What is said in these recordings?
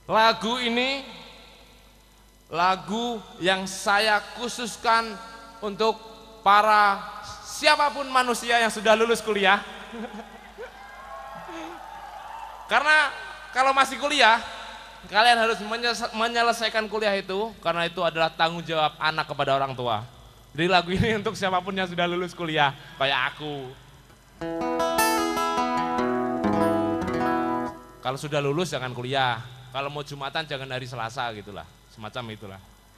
Lagu ini lagu yang saya khususkan untuk para siapapun manusia yang sudah lulus kuliah. Karena kalau masih kuliah, kalian harus menyelesaikan kuliah itu, karena itu adalah tanggung jawab anak kepada orang tua. Jadi lagu ini untuk siapapun yang sudah lulus kuliah, kayak aku. Kalau sudah lulus jangan kuliah, kalau mau Jumatan jangan hari Selasa gitulah, semacam itulah.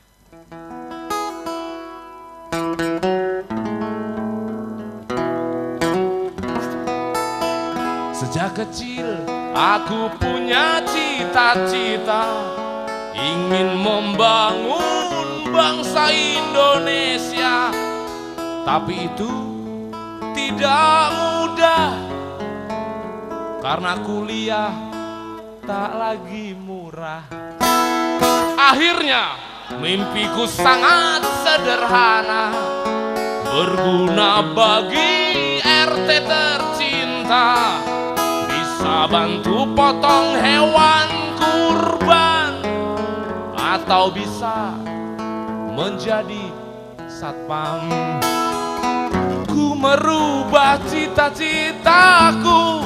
Sejak kecil aku punya cita-cita, ingin membangun bangsa Indonesia. Tapi itu tidak mudah, karena kuliah tak lagi murah. Akhirnya mimpiku sangat sederhana, berguna bagi RT tercinta, bisa bantu potong hewan kurban, atau bisa menjadi satpam. Ku merubah cita-citaku,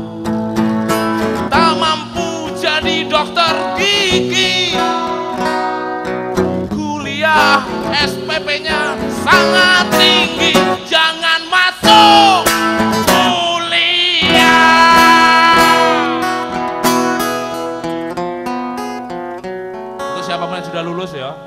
tak mampu jadi dokter gigi. Kuliah SPP-nya sangat tinggi, jangan masuk kuliah. Untuk siapapun yang sudah lulus ya.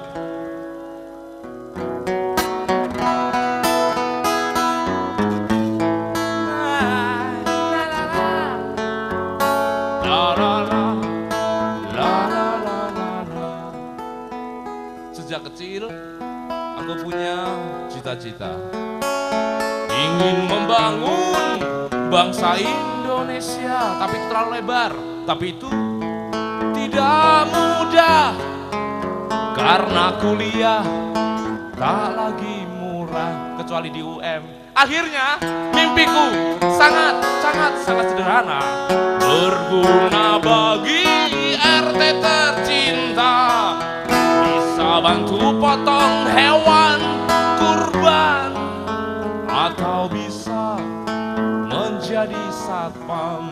Sejak kecil aku punya cita-cita, ingin membangun bangsa Indonesia. Tapi itu terlalu lebar, tapi itu tidak mudah, karena kuliah tak lagi murah, kecuali di UM. Akhirnya mimpiku sangat sederhana, berguna bagi RT tercinta, bisa bantu potong hewan kurban, atau bisa menjadi satpam.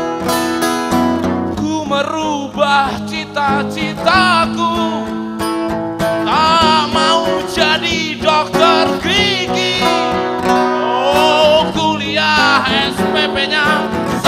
Ku merubah cita-citaku, tak mau jadi dokter gigi. Oh, kuliah SPP-nya